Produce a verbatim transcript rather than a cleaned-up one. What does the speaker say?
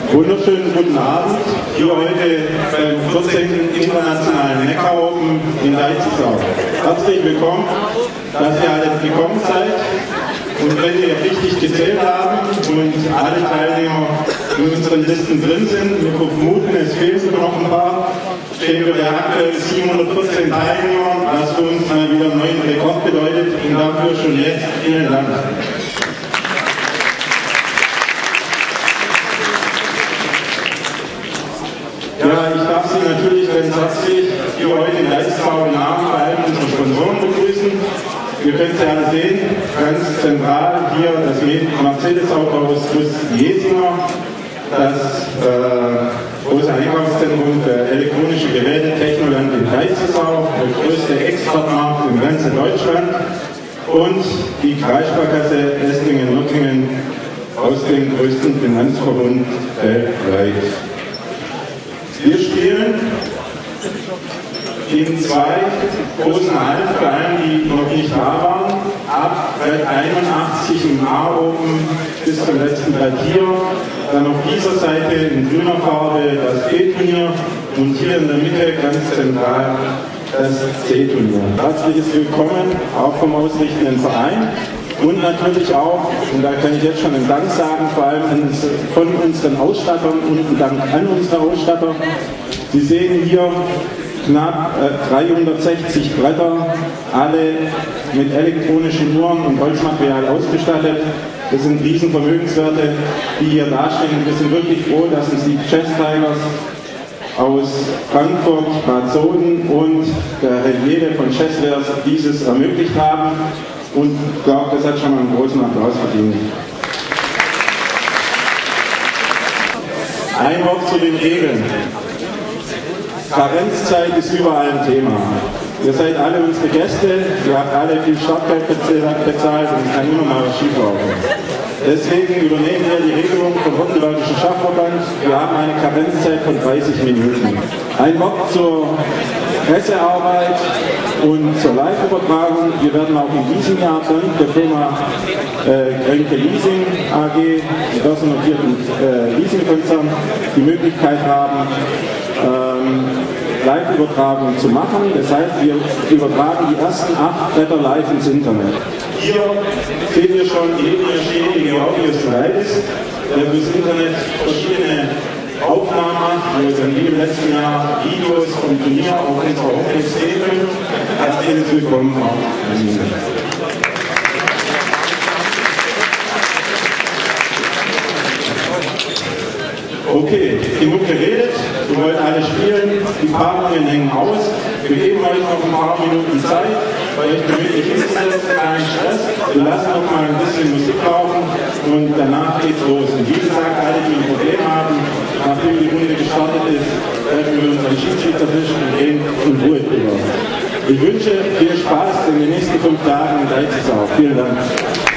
Wunderschönen guten Abend, hier heute beim vierzehnten Internationalen Neckar Open in Leipzig. Herzlich willkommen, dass ihr alle gekommen seid. Und wenn wir richtig gezählt haben und alle Teilnehmer in unseren Listen drin sind, wir vermuten, es fehlen sogar noch ein paar, stehen wir bei aktuell siebenhundertvierzehn Teilnehmern, was für uns mal wieder einen neuen Rekord bedeutet, und dafür schon jetzt vielen Dank. Ja, ich darf Sie natürlich ganz herzlich hier heute in Leipzig im Namen vor allem unserer Sponsoren begrüßen. Wir können Sie alle sehen, ganz zentral hier das Mercedes-Autohaus Jesinger, das äh, große Einkaufszentrum für elektronische Geräte Technoland in Leipzig, der größte Exportmarkt in ganz Deutschland, und die Kreissparkasse Esslingen-Nürtingen aus dem größten Finanzverbund weltweit. Wir spielen in zwei großen Hallen, für alle, die noch nicht da waren, ab einundachtzig im A-Open bis zum letzten Brett hier. Dann auf dieser Seite in grüner Farbe das B-Turnier und hier in der Mitte ganz zentral das C-Turnier. Herzliches Willkommen auch vom ausrichtenden Verein. Und natürlich auch, und da kann ich jetzt schon einen Dank sagen, vor allem von unseren Ausstattern und einen Dank an unsere Ausstatter. Sie sehen hier knapp äh, dreihundertsechzig Bretter, alle mit elektronischen Uhren und Holzmaterial ausgestattet. Das sind Riesenvermögenswerte, die hier dastehen. Wir sind wirklich froh, dass uns die Chess Tigers aus Frankfurt, Bad Soden und der Helliere von Chesswares dieses ermöglicht haben. Und ich glaube, das hat schon mal einen großen Applaus verdient. Ein Wort zu den Regeln. Karenzzeit ist überall ein Thema. Ihr seid alle unsere Gäste, ihr habt alle viel Startgeld bezahlt und es kann immer mal was schief laufen. Deswegen übernehmen wir die Regelung vom Württembergischen Schachverband. Wir haben eine Karenzzeit von dreißig Minuten. Ein Wort zur Pressearbeit und zur Live-Übertragung. Wir werden auch in diesem Jahr dank der Firma äh, Grenke Leasing A G, börsennotierten äh, Leasingkonzern, die Möglichkeit haben, ähm, Live-Übertragung zu machen. Das heißt, wir übertragen die ersten acht Bretter live ins Internet. Hier seht ihr schon die stetige Audio-Slides, der fürs Internet verschiedene Aufnahmen macht, wo dann wie im letzten Jahr Videos vom Turnier auf unserer Homepage sehen könnt. Herzlich willkommen auch an Ihnen. Okay, genug geredet, wir wollen alle spielen, die Paarungen hängen aus, wir geben euch noch ein paar Minuten Zeit, weil euch gemütlich hinzusetzen, keinen Stress, wir lassen noch mal ein bisschen Musik laufen und danach geht's los. Und wie gesagt, alle, die ein Problem haben, nachdem die Runde gestartet ist, treffen wir uns am Schiedsrichtertisch und gehen in Ruhe drüber. Ich wünsche viel Spaß in den nächsten fünf Tagen in Leipzig auch. Vielen Dank.